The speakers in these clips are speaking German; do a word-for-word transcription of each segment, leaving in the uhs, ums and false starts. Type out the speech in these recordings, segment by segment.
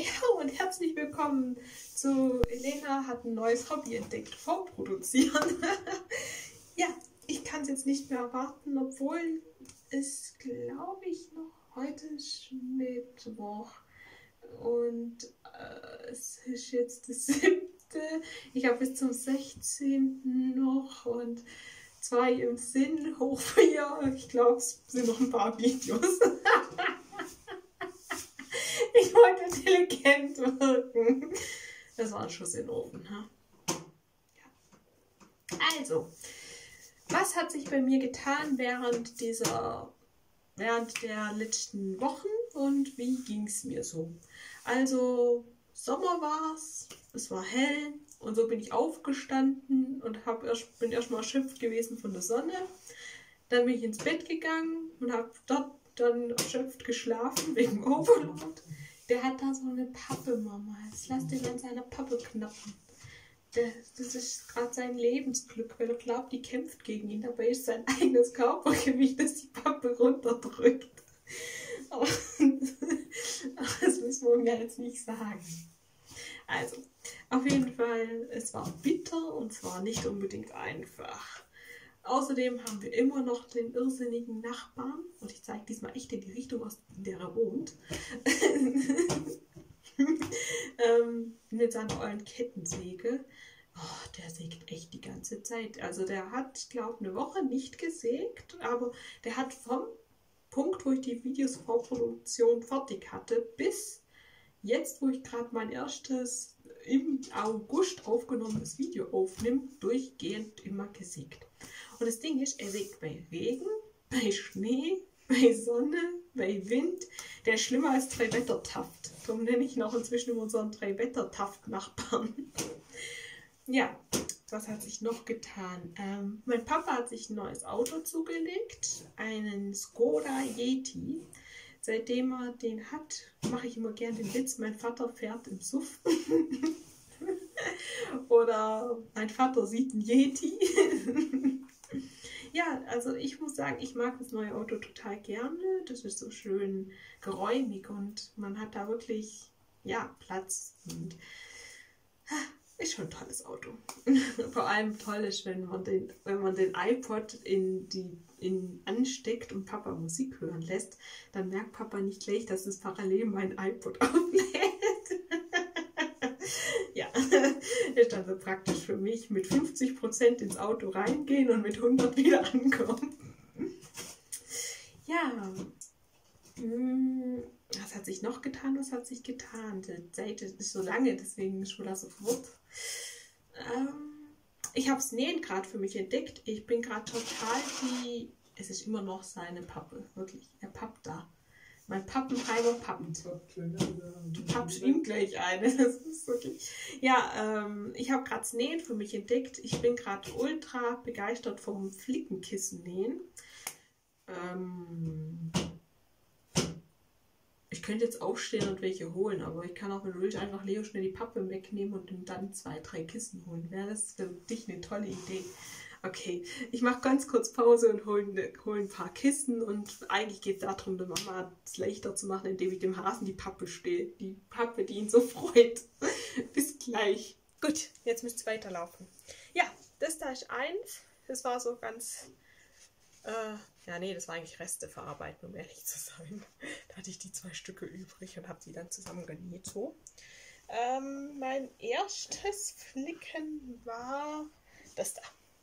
Ja, und herzlich willkommen zu Elena hat ein neues Hobby entdeckt, vorproduzieren. Ja, ich kann es jetzt nicht mehr erwarten, obwohl es, glaube ich, noch heute ist Mittwoch und äh, es ist jetzt das siebte. Ich habe bis zum sechzehnten noch und zwei im Sinn, hoch vier. Ich glaube, es sind noch ein paar Videos. Ich wollte intelligent wirken. Das war ein Schuss in den Ofen. Ha? Ja. Also, was hat sich bei mir getan während dieser, während der letzten Wochen und wie ging es mir so? Also, Sommer war es, es war hell und so bin ich aufgestanden und hab erst, bin erstmal erschöpft gewesen von der Sonne. Dann bin ich ins Bett gegangen und habe dort dann erschöpft geschlafen wegen Overload. Der hat da so eine Pappe, Mama. Jetzt lass den an seiner Pappe knappen. Der, das ist gerade sein Lebensglück, weil er glaubt, die kämpft gegen ihn. Dabei ist sein eigenes Körpergewicht, das die Pappe runterdrückt. Aber das müssen wir ihm ja jetzt nicht sagen. Also, auf jeden Fall, es war bitter und zwar nicht unbedingt einfach. Außerdem haben wir immer noch den irrsinnigen Nachbarn und ich zeige diesmal echt in die Richtung, aus der er wohnt. ähm, mit seiner ollen Kettensäge. Oh, der sägt echt die ganze Zeit. Also der hat, glaube ich, eine Woche nicht gesägt, aber der hat vom Punkt, wo ich die Videos Vorproduktion fertig hatte, bis jetzt, wo ich gerade mein erstes im August aufgenommenes Video aufnehme, durchgehend immer gesägt. Und das Ding ist, er sägt bei Regen, bei Schnee, bei Sonne, bei Wind. Der ist schlimmer als Drei-Wetter-Taft. Darum nenne ich ihn auch inzwischen immer unseren Drei-Wetter-Taft-Nachbarn. Ja, was hat sich noch getan? Ähm, mein Papa hat sich ein neues Auto zugelegt, einen Skoda Yeti. Seitdem er den hat, mache ich immer gern den Witz, mein Vater fährt im Suff. Oder mein Vater sieht einen Yeti. Ja, also ich muss sagen, ich mag das neue Auto total gerne. Das ist so schön geräumig und man hat da wirklich, ja, Platz. Und ist schon ein tolles Auto. Vor allem toll ist, wenn man den, wenn man den iPod in die, in, ansteckt und Papa Musik hören lässt, dann merkt Papa nicht gleich, dass es parallel mein iPod auflädt. Ja, ist also praktisch für mich mit fünfzig Prozent ins Auto reingehen und mit hundert wieder ankommen. Ja, was hat sich noch getan? Was hat sich getan? Die Zeit ist so lange, deswegen ist schon da so verwirrt. Ähm, ich habe das Nähen gerade für mich entdeckt. Ich bin gerade total die... Es ist immer noch seine Pappe, wirklich. Er pappt da. Mein Pappenheimer pappt. Du pappst ihm gleich eine. Das ist wirklich... Ja, ähm, ich habe gerade das Nähen für mich entdeckt. Ich bin gerade ultra begeistert vom Flickenkissen nähen. Ähm, ich könnte jetzt aufstehen und welche holen, aber ich kann auch, wenn du willst, einfach Leo schnell die Pappe wegnehmen und ihm dann zwei, drei Kissen holen. Wäre das für dich eine tolle Idee? Okay, ich mache ganz kurz Pause und hole hol ein paar Kissen und eigentlich geht es darum, der Mama es leichter zu machen, indem ich dem Hasen die Pappe stehe. Die Pappe, die ihn so freut. Bis gleich. Gut, jetzt müsst ihr weiterlaufen. Ja, das da ist eins. Das war so ganz... Äh, ja, nee, das war eigentlich Reste verarbeiten, um ehrlich zu sein. Da hatte ich die zwei Stücke übrig und habe die dann zusammen genäht. So. Ähm, mein erstes Flicken war das da.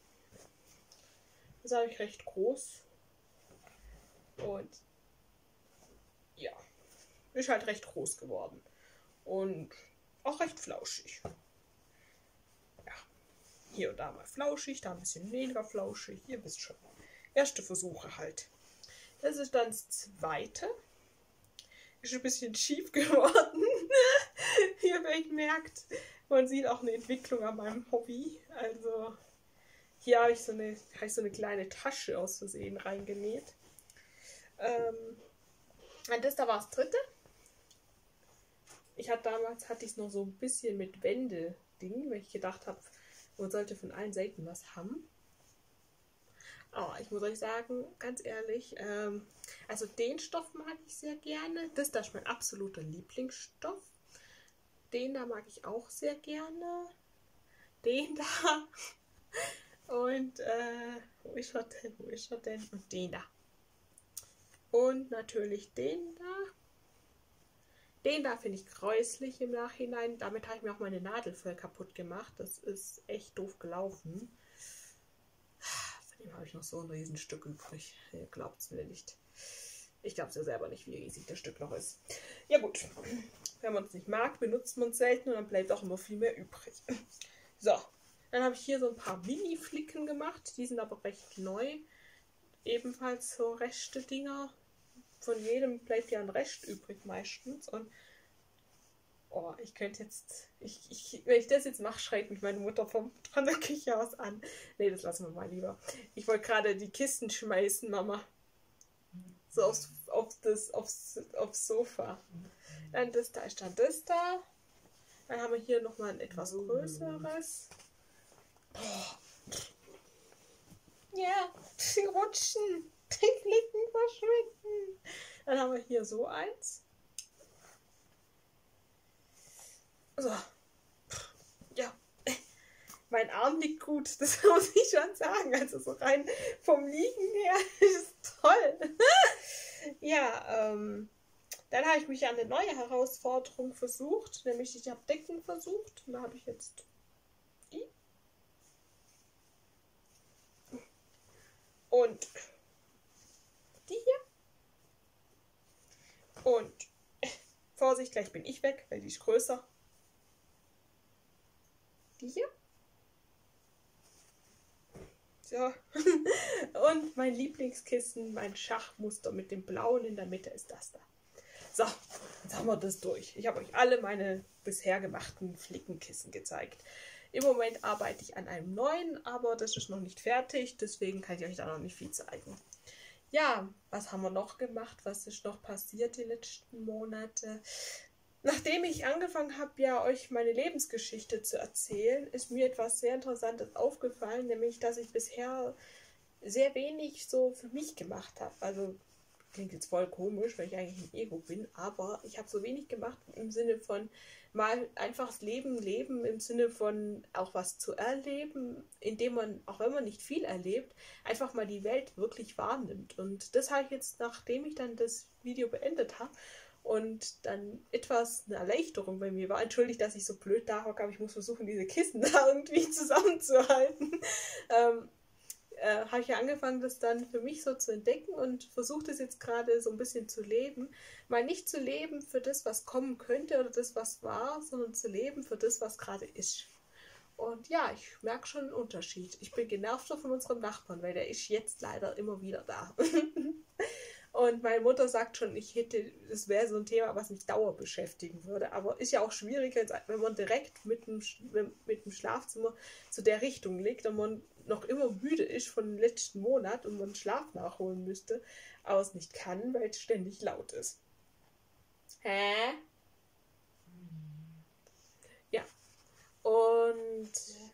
Das habe ich recht groß. Und ja, ist halt recht groß geworden. Und auch recht flauschig. Ja, hier und da mal flauschig, da ein bisschen weniger flauschig. Ihr wisst schon. Erste Versuche halt. Das ist dann das zweite. Ist ein bisschen schief geworden. Hier, wer ich merkt, man sieht auch eine Entwicklung an meinem Hobby. Also hier habe ich so eine, habe ich so eine kleine Tasche aus Versehen reingenäht. Ähm, und das da war das dritte. Ich hatte damals hatte ich es noch so ein bisschen mit Wände-Ding, weil ich gedacht habe, man sollte von allen Seiten was haben. Oh, ich muss euch sagen, ganz ehrlich, ähm, also den Stoff mag ich sehr gerne. Das, das ist mein absoluter Lieblingsstoff. Den da mag ich auch sehr gerne. Den da. Und, äh, wo ist er denn? Wo ist er denn? Und den da. Und natürlich den da. Den da finde ich gräuslich im Nachhinein. Damit habe ich mir auch meine Nadel voll kaputt gemacht. Das ist echt doof gelaufen. Von dem habe ich noch so ein Riesenstück übrig. Ihr glaubt es mir nicht. Ich glaube es ja selber nicht, wie riesig das Stück noch ist. Ja gut, wenn man es nicht mag, benutzt man es selten und dann bleibt auch immer viel mehr übrig. So, dann habe ich hier so ein paar Mini-Flicken gemacht. Die sind aber recht neu. Ebenfalls so rechte Dinger. Von jedem bleibt ja ein Rest übrig meistens. Und oh, ich könnte jetzt, ich, ich, wenn ich das jetzt mache, schreit mich meine Mutter vom, von der Küche aus an. Nee, das lassen wir mal lieber. Ich wollte gerade die Kisten schmeißen, Mama. So aufs, auf das, aufs, aufs Sofa. Dann das da ist dann das da. Dann haben wir hier nochmal ein etwas größeres. Oh. Ja, die rutschen. Die Flicken verschwinden. Dann haben wir hier so eins. So. Ja. Mein Arm liegt gut, das muss ich schon sagen. Also so rein vom Liegen her ist toll. Ja, ähm, dann habe ich mich an eine neue Herausforderung versucht, nämlich ich habe Decken versucht. Und da habe ich jetzt die. Und die hier. Und Vorsicht, gleich bin ich weg, weil die ist größer. Die hier. So. Und mein Lieblingskissen, mein Schachmuster mit dem blauen in der Mitte ist das da. So, jetzt haben wir das durch. Ich habe euch alle meine bisher gemachten Flickenkissen gezeigt. Im Moment arbeite ich an einem neuen, aber das ist noch nicht fertig, deswegen kann ich euch da noch nicht viel zeigen. Ja, was haben wir noch gemacht? Was ist noch passiert die letzten Monate? Nachdem ich angefangen habe, ja, euch meine Lebensgeschichte zu erzählen, ist mir etwas sehr Interessantes aufgefallen, nämlich, dass ich bisher sehr wenig so für mich gemacht habe. Also, klingt jetzt voll komisch, weil ich eigentlich ein Ego bin, aber ich habe so wenig gemacht im Sinne von mal einfach das Leben leben, im Sinne von auch was zu erleben, indem man, auch wenn man nicht viel erlebt, einfach mal die Welt wirklich wahrnimmt. Und das habe ich jetzt, nachdem ich dann das Video beendet habe, und dann etwas eine Erleichterung bei mir war. Entschuldigt, dass ich so blöd da hocke, aber ich muss versuchen, diese Kissen da irgendwie zusammenzuhalten. Ähm, äh, habe ich ja angefangen, das dann für mich so zu entdecken und versuche das jetzt gerade so ein bisschen zu leben. Mal nicht zu leben für das, was kommen könnte oder das, was war, sondern zu leben für das, was gerade ist. Und ja, ich merke schon einen Unterschied. Ich bin genervter von unserem Nachbarn, weil der ist jetzt leider immer wieder da. Und meine Mutter sagt schon, ich hätte, das wäre so ein Thema, was mich dauer beschäftigen würde. Aber ist ja auch schwierig, wenn man direkt mit dem, mit dem Schlafzimmer zu der Richtung liegt und man noch immer müde ist von dem letzten Monat und man Schlaf nachholen müsste, aber es nicht kann, weil es ständig laut ist. Hä? Ja. Und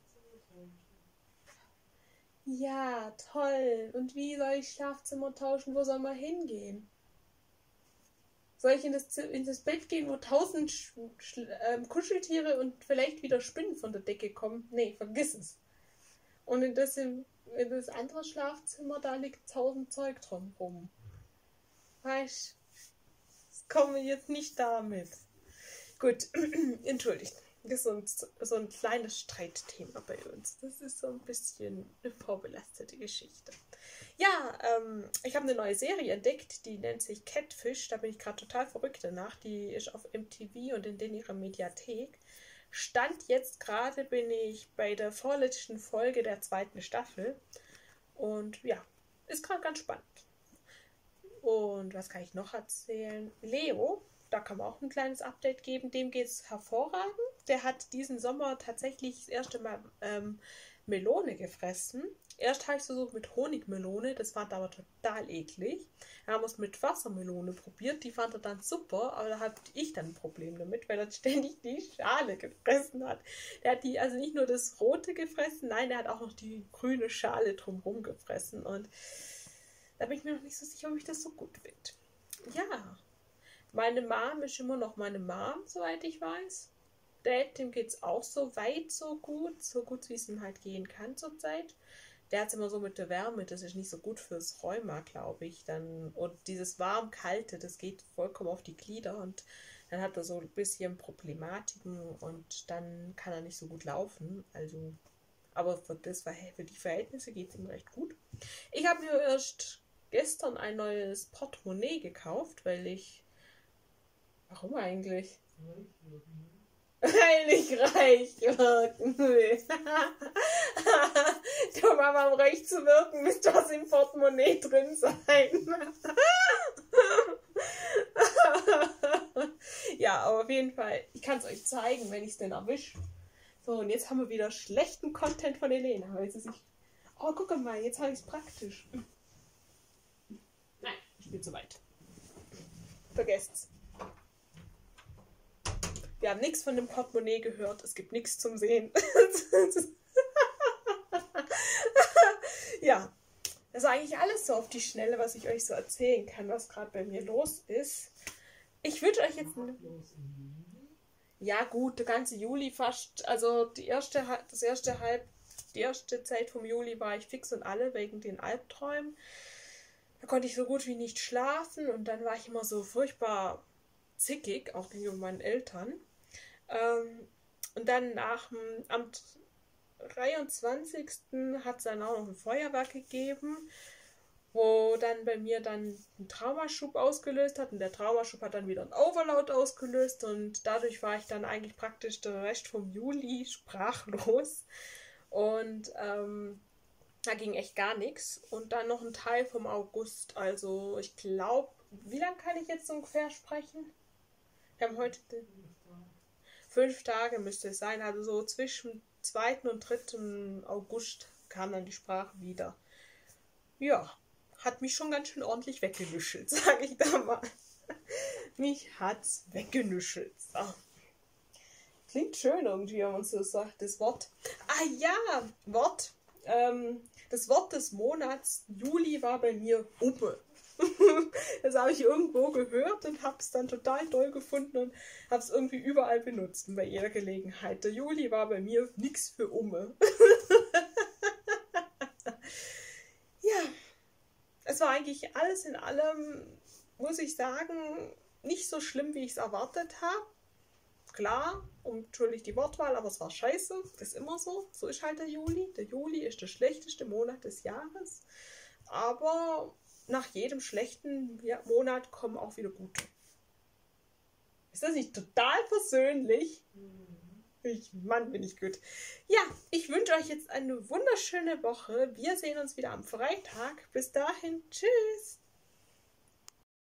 ja, toll. Und wie soll ich Schlafzimmer tauschen? Wo soll man hingehen? Soll ich in das, in das Bett gehen, wo tausend Sch Sch äh, Kuscheltiere und vielleicht wieder Spinnen von der Decke kommen? Nee, vergiss es. Und in das, in das andere Schlafzimmer, da liegt tausend Zeug drum rum. Weißt du, das kommen wir jetzt nicht damit. Gut, entschuldigt. Das ist so ein, so ein kleines Streitthema bei uns. Das ist so ein bisschen eine vorbelastete Geschichte. Ja, ähm, ich habe eine neue Serie entdeckt, die nennt sich Catfish. Da bin ich gerade total verrückt danach. Die ist auf M T V und in den ihrer Mediathek. Stand jetzt gerade bin ich bei der vorletzten Folge der zweiten Staffel. Und ja, ist gerade ganz spannend. Und was kann ich noch erzählen? Leo, da kann man auch ein kleines Update geben. Dem geht es hervorragend. Der hat diesen Sommer tatsächlich das erste Mal ähm, Melone gefressen. Erst habe ich es versucht mit Honigmelone, das fand er aber total eklig. Dann haben wir es mit Wassermelone probiert, die fand er dann super, aber da hatte ich dann ein Problem damit, weil er ständig die Schale gefressen hat. Der hat die, also nicht nur das Rote gefressen, nein, der hat auch noch die grüne Schale drumherum gefressen und da bin ich mir noch nicht so sicher, ob ich das so gut finde. Ja, meine Mom ist immer noch meine Mom, soweit ich weiß. Dad, dem geht es auch so weit so gut, so gut wie es ihm halt gehen kann zurzeit. Der hat es immer so mit der Wärme, das ist nicht so gut fürs Rheuma, glaube ich. Dann, und dieses warm-kalte, das geht vollkommen auf die Glieder und dann hat er so ein bisschen Problematiken und dann kann er nicht so gut laufen. Also, aber für, das, für die Verhältnisse geht es ihm recht gut. Ich habe mir erst gestern ein neues Portemonnaie gekauft, weil ich... Warum eigentlich? Weil ich reich wirken will. Du Mama, um reich zu wirken, müsste was im Portemonnaie drin sein. Ja, aber auf jeden Fall, ich kann es euch zeigen, wenn ich es denn erwische. So, und jetzt haben wir wieder schlechten Content von Elena. Weil sie sich... Oh, guck mal, jetzt habe ich es praktisch. Nein, ich bin zu weit. Vergesst's. Wir haben nichts von dem Portemonnaie gehört. Es gibt nichts zum Sehen. Ja, das ist eigentlich alles so auf die Schnelle, was ich euch so erzählen kann, was gerade bei mir los ist. Ich wünsche euch jetzt... Ja gut, der ganze Juli fast, also die erste, das erste halb, die erste Zeit vom Juli war ich fix und alle wegen den Albträumen. Da konnte ich so gut wie nicht schlafen und dann war ich immer so furchtbar zickig, auch gegenüber meinen Eltern. Ähm, und dann nach dem, am dreiundzwanzigsten hat es dann auch noch ein Feuerwerk gegeben, wo dann bei mir dann ein Traumaschub ausgelöst hat und der Traumaschub hat dann wieder einen Overload ausgelöst und dadurch war ich dann eigentlich praktisch den Rest vom Juli sprachlos und ähm, da ging echt gar nichts und dann noch ein Teil vom August, also ich glaube, wie lange kann ich jetzt ungefähr sprechen? Wir haben heute fünf Tage müsste es sein, also so zwischen zweiten und dritten August kam dann die Sprache wieder. Ja, hat mich schon ganz schön ordentlich weggenüschelt, sage ich da mal. Mich hat's weggenüschelt. So. Klingt schön irgendwie, wenn man so sagt, das Wort. Ah ja, Wort. Ähm, das Wort des Monats Juli war bei mir Umme. Das habe ich irgendwo gehört und habe es dann total toll gefunden und habe es irgendwie überall benutzt und bei jeder Gelegenheit. Der Juli war bei mir nix für Umme. Ja, es war eigentlich alles in allem, muss ich sagen, nicht so schlimm, wie ich es erwartet habe. Klar, entschuldigt die Wortwahl, aber es war scheiße. Das ist immer so. So ist halt der Juli. Der Juli ist der schlechteste Monat des Jahres. Aber nach jedem schlechten Monat kommen auch wieder gute. Ist das nicht total persönlich? Ich, Mann, bin ich gut. Ja, ich wünsche euch jetzt eine wunderschöne Woche. Wir sehen uns wieder am Freitag. Bis dahin, tschüss.